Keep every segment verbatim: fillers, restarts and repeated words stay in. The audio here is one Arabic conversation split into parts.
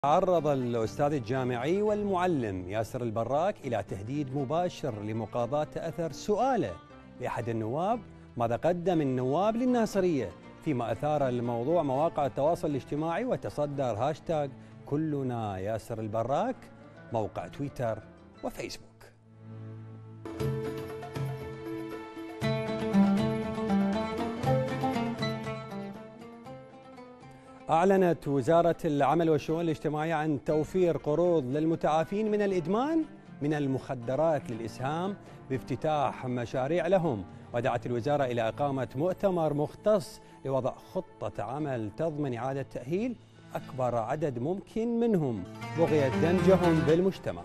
تعرض الأستاذ الجامعي والمعلم ياسر البراك إلى تهديد مباشر لمقاضاة أثر سؤاله لأحد النواب ماذا قدم النواب للناصرية، فيما أثار الموضوع مواقع التواصل الاجتماعي وتصدر هاشتاغ كلنا ياسر البراك موقع تويتر وفيسبوك. أعلنت وزارة العمل والشؤون الاجتماعية عن توفير قروض للمتعافين من الإدمان من المخدرات للإسهام بافتتاح مشاريع لهم، ودعت الوزارة إلى إقامة مؤتمر مختص لوضع خطة عمل تضمن إعادة تأهيل أكبر عدد ممكن منهم بغية دمجهم بالمجتمع.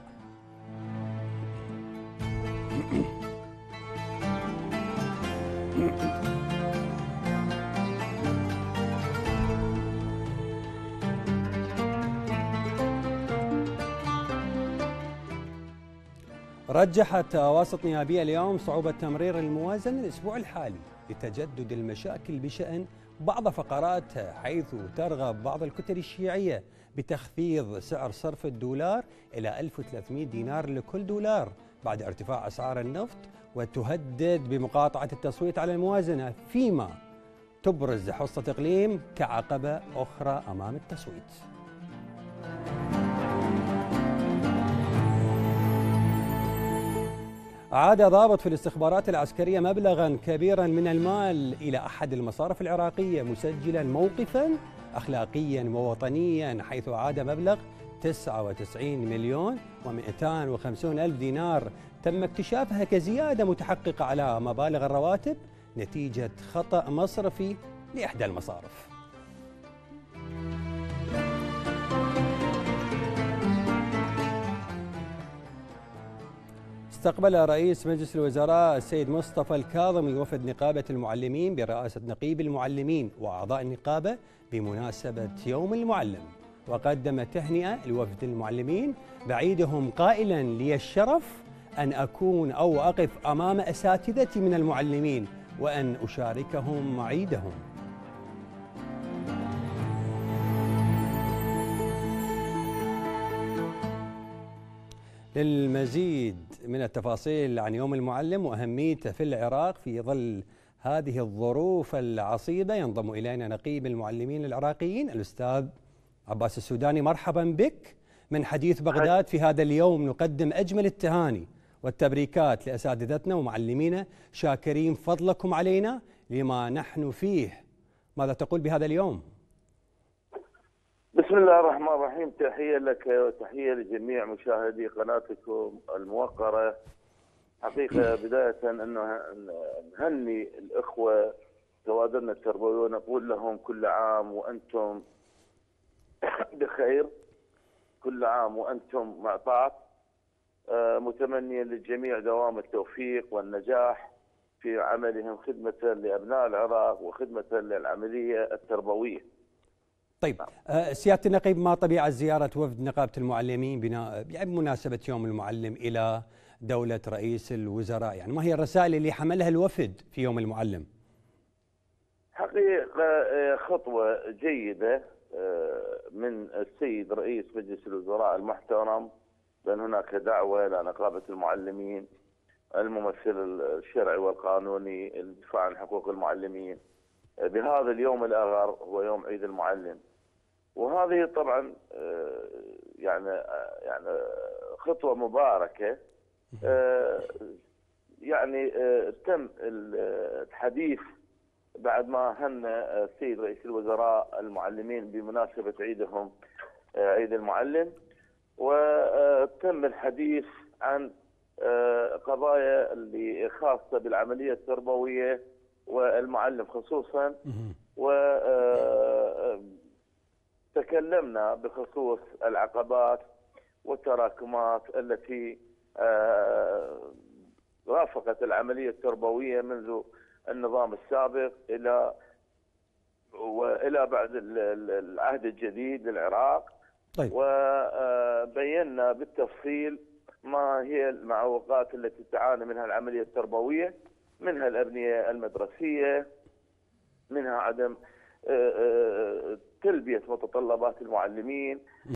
رجحت أواسط نيابية اليوم صعوبة تمرير الموازنة الأسبوع الحالي لتجدد المشاكل بشأن بعض فقراتها، حيث ترغب بعض الكتل الشيعية بتخفيض سعر صرف الدولار إلى ألف وثلاثمئة دينار لكل دولار بعد ارتفاع أسعار النفط، وتهدد بمقاطعة التصويت على الموازنة، فيما تبرز حصة إقليم كعقبة أخرى أمام التصويت. عاد ضابط في الاستخبارات العسكرية مبلغا كبيرا من المال إلى أحد المصارف العراقية مسجلا موقفا أخلاقيا ووطنيا، حيث عاد مبلغ تسعة وتسعين مليون ومئتين وخمسين ألف دينار تم اكتشافها كزيادة متحققة على مبالغ الرواتب نتيجة خطأ مصرفي لإحدى المصارف. استقبل رئيس مجلس الوزراء السيد مصطفى الكاظمي وفد نقابة المعلمين برئاسة نقيب المعلمين وأعضاء النقابة بمناسبة يوم المعلم، وقدم تهنئة لوفد المعلمين بعيدهم قائلا: لي الشرف أن أكون أو أقف أمام أساتذتي من المعلمين وأن أشاركهم عيدهم. للمزيد من التفاصيل عن يوم المعلم وأهميته في العراق في ظل هذه الظروف العصيبة ينضم إلينا نقيب المعلمين العراقيين الأستاذ عباس السوداني. مرحبا بك من حديث بغداد. في هذا اليوم نقدم أجمل التهاني والتبريكات لأساتذتنا ومعلمينا، شاكرين فضلكم علينا لما نحن فيه. ماذا تقول بهذا اليوم؟ بسم الله الرحمن الرحيم، تحية لك وتحية لجميع مشاهدي قناتكم الموقرة. حقيقة بداية أنه نهني الإخوة كوادرنا التربوية ونقول لهم كل عام وأنتم بخير، كل عام وأنتم مع طاعة، متمنيا للجميع دوام التوفيق والنجاح في عملهم خدمة لأبناء العراق وخدمة للعملية التربوية. طيب سيادة النقيب، ما طبيعة زيارة وفد نقابة المعلمين بنا يعني بمناسبة يوم المعلم إلى دولة رئيس الوزراء؟ يعني ما هي الرسائل اللي حملها الوفد في يوم المعلم؟ حقيقة خطوة جيدة من السيد رئيس مجلس الوزراء المحترم، بأن هناك دعوة إلى نقابة المعلمين الممثل الشرعي والقانوني للدفاع عن حقوق المعلمين بهذا اليوم الأغر هو يوم عيد المعلم. وهذه طبعا يعني يعني خطوة مباركة. يعني تم الحديث بعد ما هنأ السيد رئيس الوزراء المعلمين بمناسبة عيدهم عيد المعلم، وتم الحديث عن قضايا اللي خاصة بالعملية التربوية والمعلم خصوصا، وتكلمنا بخصوص العقبات والتراكمات التي رافقت العملية التربوية منذ النظام السابق إلى وإلى بعد العهد الجديد للعراق. طيب. وبينا بالتفصيل ما هي المعوقات التي تعاني منها العملية التربوية، منها الأبنية المدرسية، منها عدم تلبية متطلبات المعلمين،